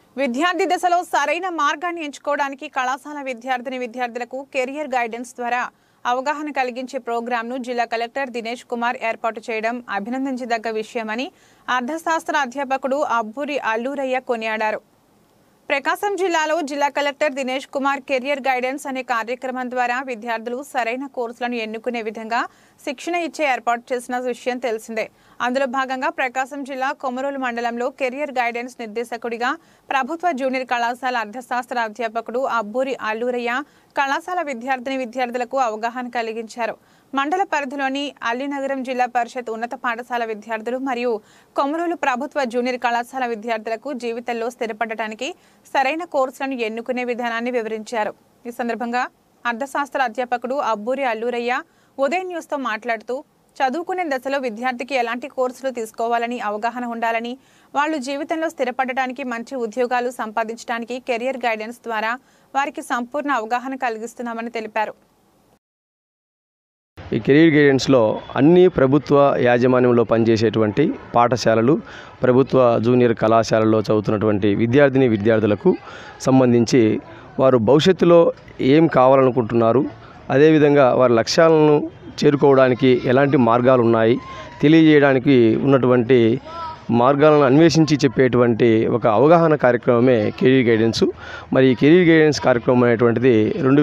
విద్యార్థి దశలో సరైన మార్గాన్ని ఎంచుకోవడానికి కళాశాల విద్యార్థులకు కెరియర్ గైడెన్స్ ద్వారా అవగాహన కలిగించే ప్రోగ్రాంను జిల్లా కలెక్టర్ దినేష్ కుమార్ ఏర్పాటు చేయడం అభినందించదగ్గ విషయమని అర్థశాస్త్ర అధ్యాపకుడు అబ్బూరి అల్లూరయ్య కొనియాడారు. ప్రకాశం జిల్లాలో జిల్లా collector Dinesh Kumar career guidance అనే కార్యక్రమం ద్వారా విద్యార్థులు సరైన కోర్సులను ఎన్నుకునే విధంగా శిక్షణ ఇచ్చే ఏర్పాటు చేసిన విషయం తెలిసిందే. అందులో భాగంగా ప్రకాశం జిల్లా కొమరోలు మండలంలో కెరియర్ గైడెన్స్ నిర్దేశకుడిగా ప్రభుత్వ జూనియర్ కళాశాల అర్థశాస్త్ర అధ్యాపకుడు అబ్బూరి అల్లూరయ్య కళాశాల విద్యార్థులకు అవగాహన కలిగించారు. మండల పరిధిలోని అల్లినగరం జిల్లా పరిషత్ ఉన్నత పాఠశాల విద్యార్థులు మరియు కొమరోలు ప్రభుత్వ జూనియర్ కళాశాల విద్యార్థులకు జీవితంలో స్థిరపడటానికి సరైన కోర్సులను ఎన్నుకునే విధానాన్ని వివరించారు. ఈ సందర్భంగా అర్థశాస్త్ర అధ్యాపకుడు అబ్బూరి అల్లూరయ్య ఉదయం న్యూస్తో మాట్లాడుతూ చదువుకునే దశలో విద్యార్థికి ఎలాంటి కోర్సులు తీసుకోవాలని అవగాహన ఉండాలని, వాళ్ళు జీవితంలో స్థిరపడటానికి మంచి ఉద్యోగాలు సంపాదించడానికి కెరియర్ గైడెన్స్ ద్వారా వారికి సంపూర్ణ అవగాహన కలిగిస్తున్నామని తెలిపారు. ఈ కెరీర్ గైడెన్స్లో అన్ని ప్రభుత్వ యాజమాన్యంలో పనిచేసేటువంటి పాఠశాలలు, ప్రభుత్వ జూనియర్ కళాశాలలో చదువుతున్నటువంటి విద్యార్థులకు సంబంధించి వారు భవిష్యత్తులో ఏం కావాలనుకుంటున్నారు, అదేవిధంగా వారి లక్ష్యాలను చేరుకోవడానికి ఎలాంటి మార్గాలు ఉన్నాయి తెలియజేయడానికి ఉన్నటువంటి మార్గాలను అన్వేషించి చెప్పేటువంటి ఒక అవగాహన కార్యక్రమమే కెరీర్ గైడెన్స్. మరి ఈ కెరీర్ గైడెన్స్ కార్యక్రమం అనేటువంటిది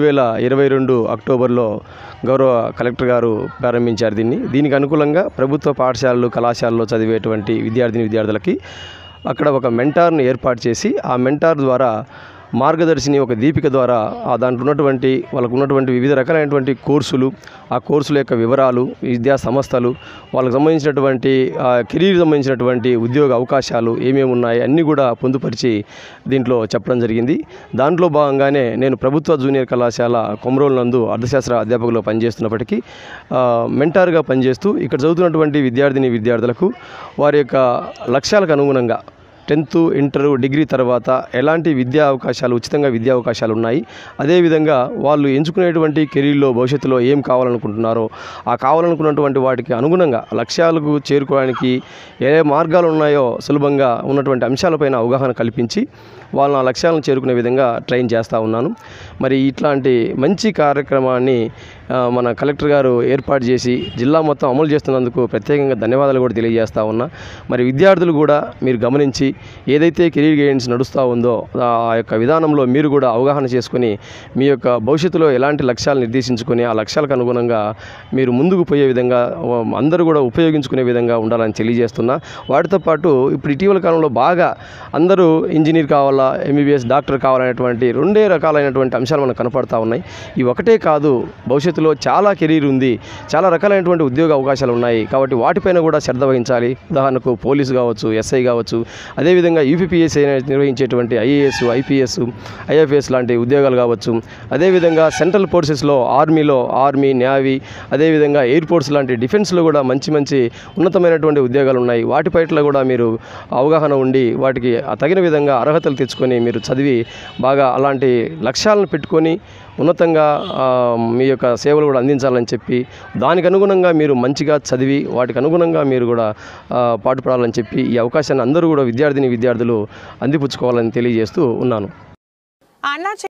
2022 అక్టోబర్లో గౌరవ కలెక్టర్ గారు ప్రారంభించారు. దీనికి అనుకూలంగా ప్రభుత్వ పాఠశాలలు, కళాశాలలో చదివేటువంటి విద్యార్థులకి అక్కడ ఒక మెంటార్ని ఏర్పాటు చేసి ఆ మెంటార్ ద్వారా మార్గదర్శిని ఒక దీపిక ద్వారా దాంట్లో ఉన్నటువంటి వాళ్ళకు ఉన్నటువంటి వివిధ రకాలైనటువంటి కోర్సులు, ఆ కోర్సుల యొక్క వివరాలు, విద్యా సంస్థలు, వాళ్ళకు సంబంధించినటువంటి కెరీర్ సంబంధించినటువంటి ఉద్యోగ అవకాశాలు ఏమేమి ఉన్నాయి అన్నీ కూడా పొందుపరిచి దీంట్లో చెప్పడం జరిగింది. దాంట్లో భాగంగానే నేను ప్రభుత్వ జూనియర్ కళాశాల కొమరోలు నందు అర్థశాస్త్ర అధ్యాపకులు పనిచేస్తున్నప్పటికీ మెంటార్గా పనిచేస్తూ ఇక్కడ చదువుతున్నటువంటి విద్యార్థులకు వారి యొక్క లక్ష్యాలకు అనుగుణంగా 10th, ఇంటర్, డిగ్రీ తర్వాత ఎలాంటి ఉచితంగా విద్యా అవకాశాలు ఉన్నాయి, అదేవిధంగా వాళ్ళు ఎంచుకునేటువంటి కెరీర్లో భవిష్యత్తులో ఏం కావాలనుకుంటున్నారో ఆ కావాలనుకున్నటువంటి వాటికి అనుగుణంగా లక్ష్యాలకు చేరుకోవడానికి ఏ మార్గాలు ఉన్నాయో సులభంగా ఉన్నటువంటి అంశాలపైన అవగాహన కల్పించి వాళ్ళ లక్ష్యాలను చేరుకునే విధంగా ట్రైన్ చేస్తూ ఉన్నాను. మరి ఇట్లాంటి మంచి కార్యక్రమాన్ని మన కలెక్టర్ గారు ఏర్పాటు చేసి జిల్లా మొత్తం అమలు చేస్తున్నందుకు ప్రత్యేకంగా ధన్యవాదాలు కూడా తెలియజేస్తూ ఉన్నా. మరి విద్యార్థులు కూడా మీరు గమనించి ఏదైతే కెరీర్ గైడెన్స్ నడుస్తూ ఉందో ఆ యొక్క విధానంలో మీరు కూడా అవగాహన చేసుకొని మీ యొక్క భవిష్యత్తులో ఎలాంటి లక్ష్యాలు నిర్దేశించుకొని ఆ లక్ష్యాలకు అనుగుణంగా మీరు ముందుకు పోయే విధంగా అందరూ కూడా ఉపయోగించుకునే విధంగా ఉండాలని తెలియజేస్తున్నా. వాటితో పాటు ఇప్పుడు ఇటీవల కాలంలో బాగా అందరూ ఇంజనీర్ కావాలా, ఎంబీబీఎస్, డాక్టర్ కావాలనేటువంటి 2 రకాలైనటువంటి అంశాలు మనకు కనపడతా ఉన్నాయి. ఈ ఒకటే కాదు, భవిష్యత్తులో చాలా కెరీర్ ఉంది, చాలా రకాలైనటువంటి ఉద్యోగ అవకాశాలు ఉన్నాయి. కాబట్టి వాటిపైన కూడా శ్రద్ధ వహించాలి. ఉదాహరణకు పోలీసు కావచ్చు, ఎస్ఐ కావచ్చు, అదేవిధంగా యూపీపీఎస్సీ నిర్వహించేటువంటి ఐఏఎస్, ఐపీఎస్, ఐఎఫ్ఎస్ లాంటి ఉద్యోగాలు కావచ్చు, అదేవిధంగా సెంట్రల్ ఫోర్సెస్లో ఆర్మీ, నేవీ, అదేవిధంగా ఎయిర్పోర్ట్స్ లాంటి డిఫెన్స్లో కూడా మంచి ఉన్నతమైనటువంటి ఉద్యోగాలు ఉన్నాయి. వాటిపైన కూడా మీరు అవగాహన ఉండి వాటికి తగిన విధంగా అర్హతలు తెచ్చుకొని మీరు చదివి బాగా అలాంటి లక్ష్యాలను పెట్టుకొని ఉన్నతంగా మీ యొక్క సేవలు కూడా అందించాలని చెప్పి దానికి అనుగుణంగా మీరు మంచిగా చదివి వాటికి అనుగుణంగా మీరు కూడా పాటుపడాలని చెప్పి ఈ అవకాశాన్ని అందరూ కూడా విద్యార్థులు అందిపుచ్చుకోవాలని తెలియజేస్తూ ఉన్నాను.